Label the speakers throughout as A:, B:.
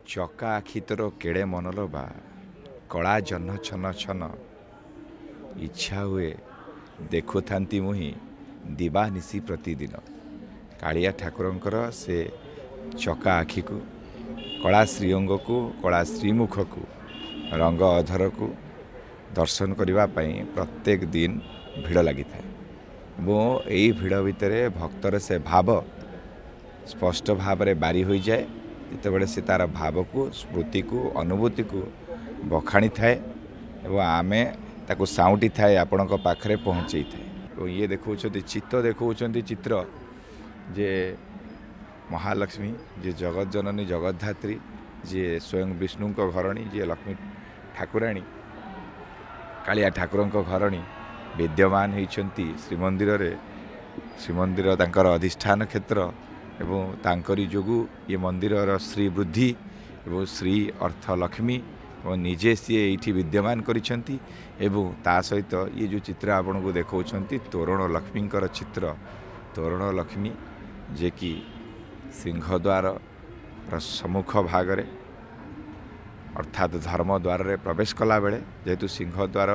A: चका आखि तोर केड़े मनलो बा कला जह्न छन छन इच्छा हुए देखु थांती मुही दिवा निशी प्रतिदिन कालिया ठाकुरंकर से चका आखि को कला श्रीअंग को कला श्रीमुख को रंग अधर को दर्शन करने प्रत्येक दिन भिड़ लगी था यही भिड़ भितर भक्तर से भाव स्पष्ट भाव में बारी हो जाए जिते से तार भाव को स्मृति को अनुभूति को बखाणी थाए आमे ताको साउटी थाए आपण पाखे पहुँचे थाए ये देखो चित्त देखो चित्र जे महालक्ष्मी जे जगत जननी जगतधात्री जे स्वयं विष्णु घरणी जे लक्ष्मी ठाकुराणी कालिया ठाकुर घरणी विद्यमान होती श्रीमंदिर रे श्रीमंदिर तांकर अधिष्ठान क्षेत्र एवं तांकरी जोगु ये मंदिर श्री वृद्धि एवं श्री अर्थ लक्ष्मी और निजे सी ये विद्यमान करिसेंती एवं ता सहित ये जो चित्र आपन को देखौछंती तोरण लक्ष्मी चित्र तोरण लक्ष्मी जे कि सिंहद्वार सम्मुख भागरे अर्थात धर्मद्वार रे प्रवेश कला बेले जेहेतु सिंहद्वार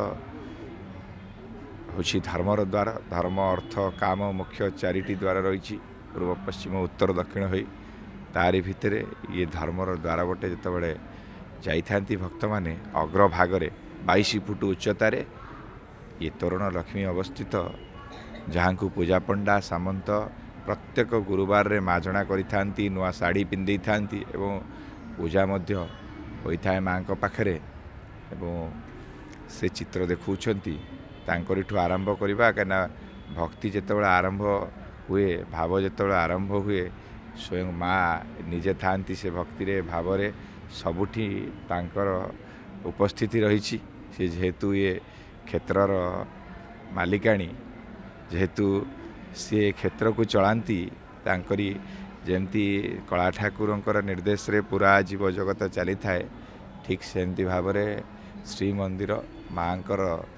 A: होछि धर्मर द्वार धर्म अर्थ काम मुख्य चारिटी द्वार रही पूर्व पश्चिम उत्तर दक्षिण हो तारी भितर ये धर्मर द्वार बटे जितेबाला जाइथांती भक्त माने अग्रभागे 22 फुट उच्चतार ये तोरण लक्ष्मी अवस्थित जहाँ को पूजा पंडा सामंत प्रत्येक गुरुवार रे माजणा करिथांती नुआ साड़ी पिंधि थांती एवं पूजा मध्य होइथाय मां को पाखरे एवं से चित्र देखौछंती तांकरिठु आरंभ करबा कना भक्ति जेतेबेला आरंभ हुए भाव जेतेबेला आरंभ हुए स्वयं माँ निजे थांती से भक्ति रे भाव रे सबुठी तांकर उपस्थिति रही से जेहेतु ये क्षेत्रर मालिकाणी जेहेतु सी क्षेत्र को चलांती तांकरी जेमती कला ठाकुरंकर निर्देश रे पूरा जीव जगत चली थाए ठीक सेमती भाव रे श्री मंदिर माँकर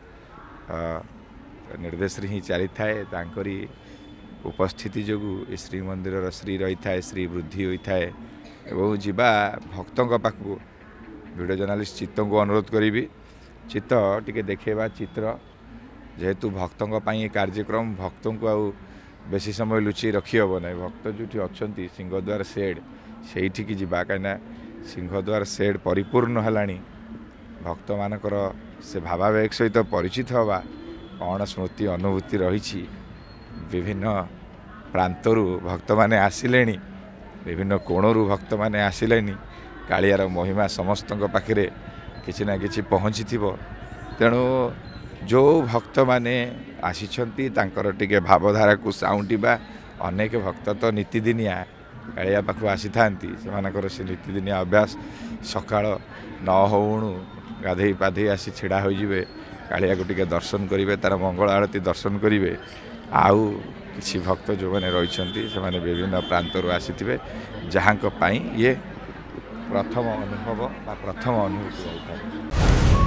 A: निर्देश रे ही चली थाए तांकरी उपस्थिति जोगु श्री मंदिर श्री रही थाए श्री वृद्धि होता है एवं जीवा भक्तों पाखु वीडियो जर्नलिस्ट चित्त को अनुरोध करी चित्त टिके देखेबा चित्र जेहेतु भक्तों पाई कार्यक्रम भक्तों को आउ बेसी समय लुचि रखी हम ना भक्त जो अच्छा सिंहद्वार सेड से जावा कहीं सिंहद्वार सेड परिपूर्ण है भक्त मानकर से भावावेग सहित परिचित हवा कौन स्मृति अनुभूति रही विभिन्न प्रांतरू भक्त माने आसिले विभिन्न कोणरू भक्त माने आसिले कालियार महिमा समस्त पाखे किछि ना किछि पहुँची तेणु जो भक्त माने आसिछंती तांकर टिके भावधारा को साउंटिबा अनेक भक्त तो नीतिदिनिया कालिया पाखु आसी थांती से नीतिदिनिया अभ्यास सकाळ 9 होउणु गाधई पाधई आसी छिड़ा हो जिवे कालिया को टिके दर्शन करिवे तार मंगल आरती दर्शन करिवे आउ किसी भक्त जो मैंने रही से माने विभिन्न प्रांतरू आसीथिबे जहाँ ये प्रथम अनुभव प्रथम अनुभूति होता है।